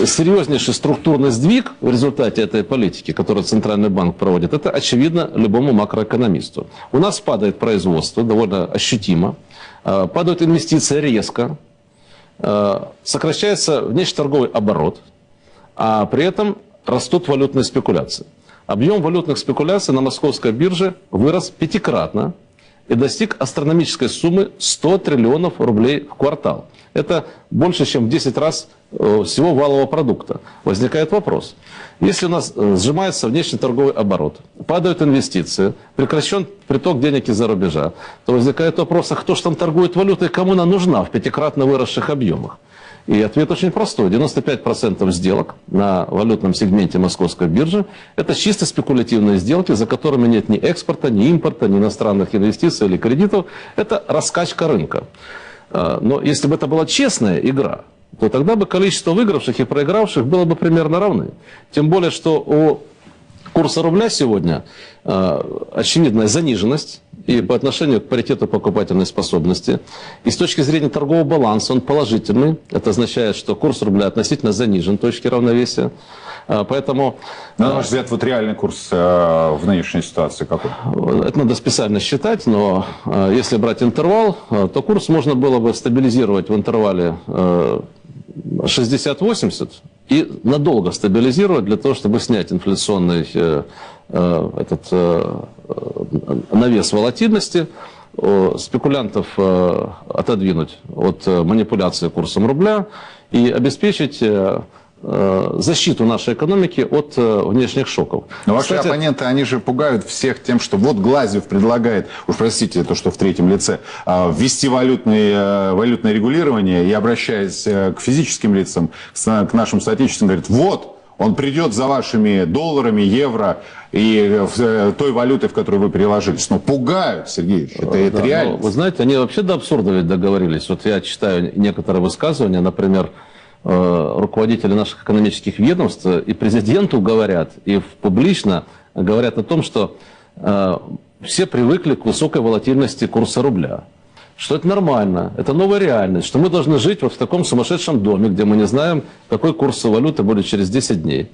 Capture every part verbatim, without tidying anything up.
серьезнейший структурный сдвиг в результате этой политики, которую Центральный банк проводит, это очевидно любому макроэкономисту. У нас падает производство довольно ощутимо, падают инвестиции резко, сокращается внешнеторговый оборот, а при этом растут валютные спекуляции. Объем валютных спекуляций на московской бирже вырос пятикратно и достиг астрономической суммы сто триллионов рублей в квартал. Это больше, чем в десять раз всего валового продукта. Возникает вопрос. Если у нас сжимается внешнеторговый оборот, падают инвестиции, прекращен приток денег из-за рубежа, то возникает вопрос, а кто же там торгует валютой, кому она нужна в пятикратно выросших объемах? И ответ очень простой. девяносто пять процентов сделок на валютном сегменте московской биржи – это чисто спекулятивные сделки, за которыми нет ни экспорта, ни импорта, ни иностранных инвестиций или кредитов. Это раскачка рынка. Но если бы это была честная игра, то тогда бы количество выигравших и проигравших было бы примерно равны. Тем более, что у курса рубля сегодня очевидная заниженность и по отношению к паритету покупательной способности. И с точки зрения торгового баланса он положительный. Это означает, что курс рубля относительно занижен в точке равновесия. Поэтому, на ваш взгляд, вот реальный курс в нынешней ситуации какой? Это надо специально считать, но если брать интервал, то курс можно было бы стабилизировать в интервале шестьдесят-восемьдесят и надолго стабилизировать для того, чтобы снять инфляционный этот навес волатильности, спекулянтов отодвинуть от манипуляции курсом рубля и обеспечить защиту нашей экономики от внешних шоков. Но ваши Кстати, оппоненты, они же пугают всех тем, что вот Глазьев предлагает, уж простите, то, что в третьем лице, ввести валютное, валютное регулирование и, обращаясь к физическим лицам, к нашим соотечественникам, говорит, вот, он придет за вашими долларами, евро и той валютой, в которую вы переложились. Но пугают, Сергей, это, да, это реально. Вы знаете, они вообще до абсурда ведь договорились. Вот я читаю некоторые высказывания, например, руководители наших экономических ведомств и президенту говорят, и публично говорят о том, что э, все привыкли к высокой волатильности курса рубля. Что это нормально, это новая реальность, что мы должны жить вот в таком сумасшедшем доме, где мы не знаем, какой курс валюты будет через десять дней.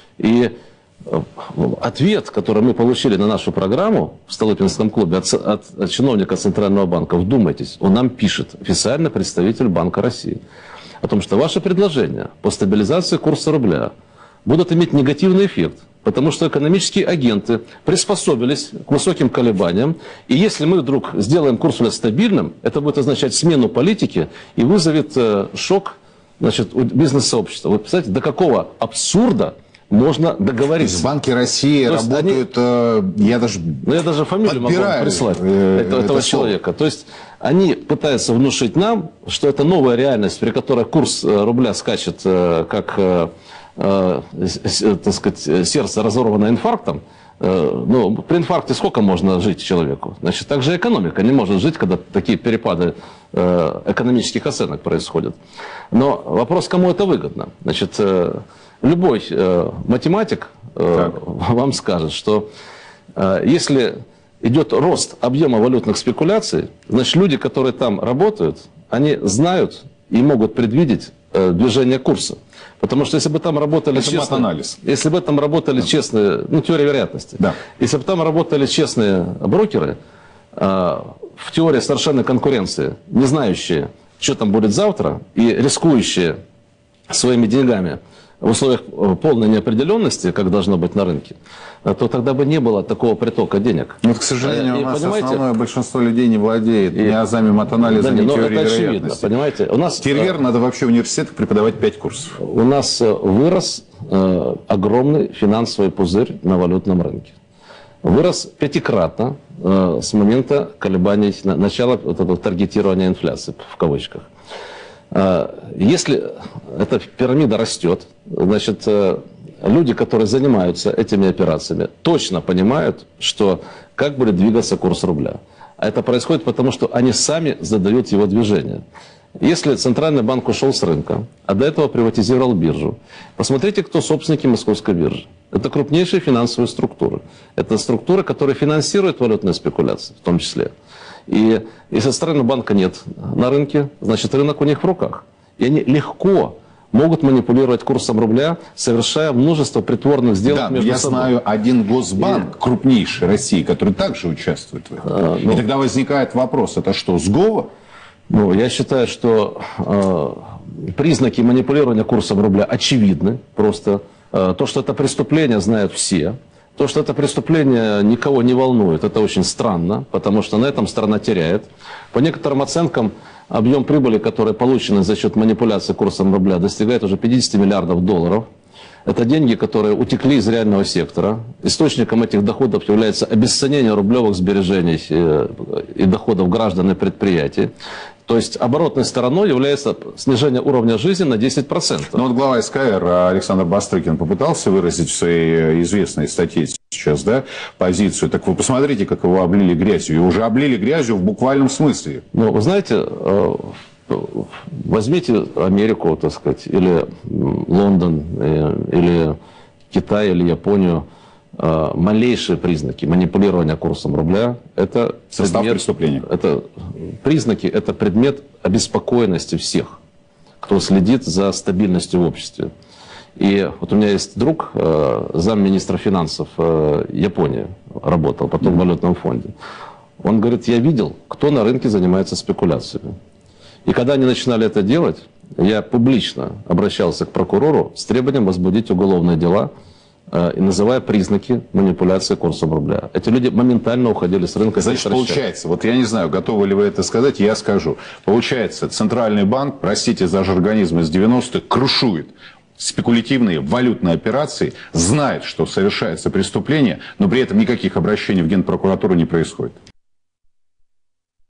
И э, ответ, который мы получили на нашу программу в Столыпинском клубе от, от, от чиновника Центрального банка, вдумайтесь, он нам пишет, официальный представитель Банка России, о том, что ваши предложения по стабилизации курса рубля будут иметь негативный эффект, потому что экономические агенты приспособились к высоким колебаниям, и если мы вдруг сделаем курс рубля стабильным, это будет означать смену политики и вызовет э, шок, значит, у бизнес-сообщества. Вы представляете, до какого абсурда можно договориться. В Банке России работают, они, я даже ну, я даже фамилию могу вам прислать э, этого, этого человека. То есть они пытаются внушить нам, что это новая реальность, при которой курс рубля скачет, э, как, э, э, так сказать, сердце разорвано инфарктом. Э, ну, при инфаркте сколько можно жить человеку? Значит, так же экономика не может жить, когда такие перепады э, экономических оценок происходят. Но вопрос, кому это выгодно? Значит, э, любой э, математик э, вам скажет, что э, если идет рост объема валютных спекуляций, значит, люди, которые там работают, они знают и могут предвидеть э, движение курса. Потому что если бы там работали это честные, анализ. если бы там работали да. честные, ну, теория вероятности, да. если бы там работали честные брокеры, э, в теории совершенной конкуренции, не знающие, что там будет завтра, и рискующие своими деньгами в условиях полной неопределенности, как должно быть на рынке, то тогда бы не было такого притока денег. Вот, к сожалению, и, у нас понимаете, основное большинство людей не владеет и, ни азами матанализа, да, ни теорией вероятности. Понимаете, у нас Тервер, надо вообще в университетах преподавать пять курсов. У нас вырос э, огромный финансовый пузырь на валютном рынке. Вырос пятикратно э, с момента колебаний, начала вот этого таргетирования инфляции, в кавычках. Если эта пирамида растет, значит, люди, которые занимаются этими операциями, точно понимают, что как будет двигаться курс рубля. А это происходит потому, что они сами задают его движение. Если Центральный банк ушел с рынка, а до этого приватизировал биржу, посмотрите, кто собственники Московской биржи. Это крупнейшие финансовые структуры. Это структуры, которые финансируют валютные спекуляции, в том числе. И если Центрального банка нет на рынке, значит, рынок у них в руках. И они легко могут манипулировать курсом рубля, совершая множество притворных сделок да, между я собой. знаю один госбанк, и... крупнейший России, который также участвует в этом. А, ну... И тогда возникает вопрос, это что, сговор? Ну, я считаю, что э, признаки манипулирования курсом рубля очевидны. Просто э, то, что это преступление, знают все. То, что это преступление никого не волнует, это очень странно, потому что на этом страна теряет. По некоторым оценкам, объем прибыли, который получен за счет манипуляции курсом рубля, достигает уже пятидесяти миллиардов долларов. Это деньги, которые утекли из реального сектора. Источником этих доходов является обесценение рублевых сбережений и доходов граждан и предприятий. То есть оборотной стороной является снижение уровня жизни на десять процентов. Ну вот глава эс ка эр Александр Бастрыкин попытался выразить в своей известной статье сейчас, да, позицию. Так вы посмотрите, как его облили грязью. И уже облили грязью в буквальном смысле. Ну, вы знаете, возьмите Америку, так сказать, или Лондон, или Китай, или Японию. Малейшие признаки манипулирования курсом рубля – это состав предмет, преступления. Это, признаки – это предмет обеспокоенности всех, кто следит за стабильностью в обществе. И вот у меня есть друг, замминистра финансов Японии, работал потом в валютном фонде. Он говорит, я видел, кто на рынке занимается спекуляциями. И когда они начинали это делать, я публично обращался к прокурору с требованием возбудить уголовные дела, и называя признаки манипуляции курсом рубля. Эти люди моментально уходили с рынка. Значит, получается, вот я не знаю, готовы ли вы это сказать, я скажу. Получается, Центральный банк, простите за жаргонизм из девяностых, крушует спекулятивные валютные операции, знает, что совершается преступление, но при этом никаких обращений в Генпрокуратуру не происходит.